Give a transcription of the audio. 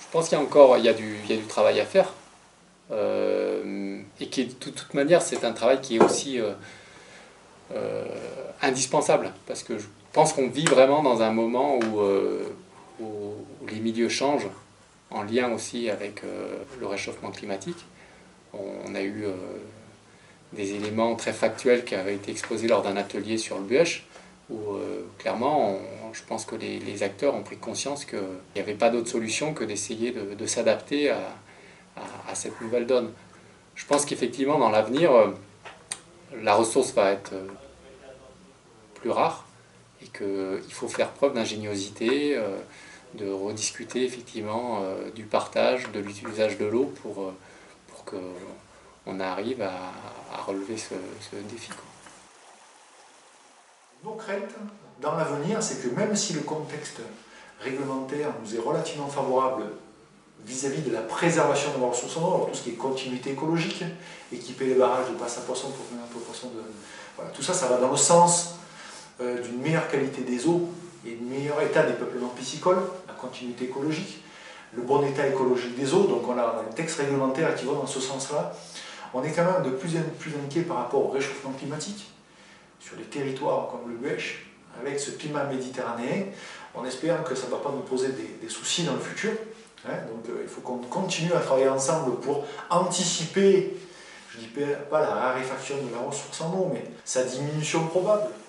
pense qu'il y a du travail à faire. Et qui, de toute manière, c'est un travail qui est aussi indispensable. Parce que je pense qu'on vit vraiment dans un moment où les milieux changent, en lien aussi avec le réchauffement climatique. On a eu des éléments très factuels qui avaient été exposés lors d'un atelier sur le bush, où clairement, je pense que les acteurs ont pris conscience qu'il n'y avait pas d'autre solution que d'essayer de s'adapter à cette nouvelle donne. Je pense qu'effectivement, dans l'avenir, la ressource va être plus rare et qu'il faut faire preuve d'ingéniosité, de rediscuter effectivement du partage, de l'usage de l'eau pour qu'on arrive à relever ce défi. Nos craintes dans l'avenir, c'est que même si le contexte réglementaire nous est relativement favorable vis-à-vis de la préservation de nos ressources en eau, alors tout ce qui est continuité écologique, équiper les barrages de passe à poisson pour faire un peu poisson de... Voilà, tout ça, ça va dans le sens d'une meilleure qualité des eaux et d'un meilleur état des peuplements piscicoles, la continuité écologique, le bon état écologique des eaux, donc on a un texte réglementaire qui va dans ce sens-là. On est quand même de plus en plus inquiet par rapport au réchauffement climatique, sur les territoires comme le Buech, avec ce climat méditerranéen. On espère que ça ne va pas nous poser des soucis dans le futur. Donc il faut qu'on continue à travailler ensemble pour anticiper, je ne dis pas la raréfaction de la ressource en eau, mais sa diminution probable.